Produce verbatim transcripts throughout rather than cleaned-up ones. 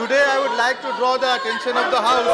today I would like to draw the attention of the House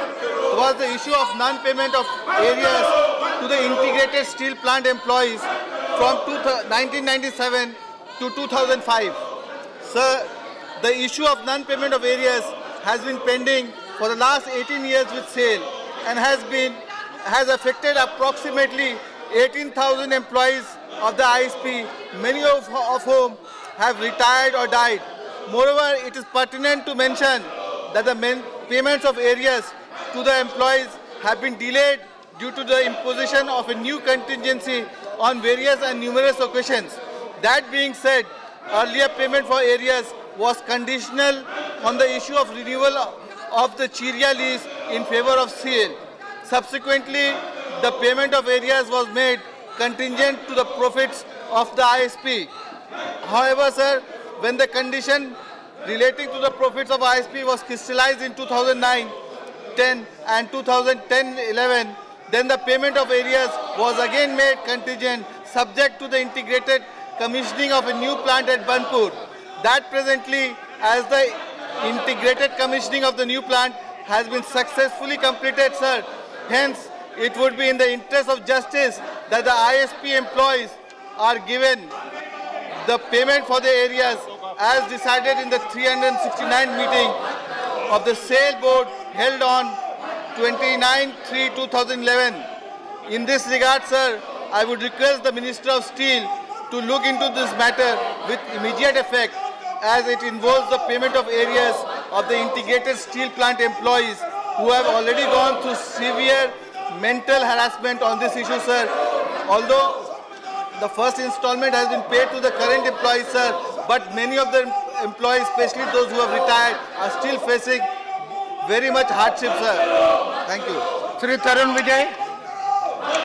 was the issue of non-payment of arrears to the integrated steel plant employees from nineteen ninety-seven to two thousand five. Sir, the issue of non-payment of arrears has been pending for the last eighteen years with SAIL and has been has affected approximately eighteen thousand employees of the I S P, many of, of whom have retired or died. Moreover, it is pertinent to mention that the payments of arrears to the employees have been delayed due to the imposition of a new contingency on various and numerous occasions. That being said, earlier payment for arrears was conditional on the issue of renewal of the Chiria lease in favor of SAIL. Subsequently, the payment of arrears was made contingent to the profits of the I S P. However, sir, when the condition relating to the profits of I S P was crystallized in two thousand nine ten and two thousand ten eleven, then the payment of arrears was again made contingent subject to the integrated commissioning of a new plant at Burnpur. That presently, as the integrated commissioning of the new plant has been successfully completed, sir, hence it would be in the interest of justice that the I S P employees are given the payment for the arrears as decided in the three hundred sixty-ninth meeting of the SAIL board held on twenty-ninth three two thousand eleven. In this regard, sir, I would request the Minister of Steel to look into this matter with immediate effect, as it involves the payment of arrears of the integrated steel plant employees who have already gone through severe mental harassment on this issue, sir. Although the first installment has been paid to the current employees, sir, but many of the employees, especially those who have retired, are still facing very much hardship, sir. Thank you. Shri Tarun Vijay.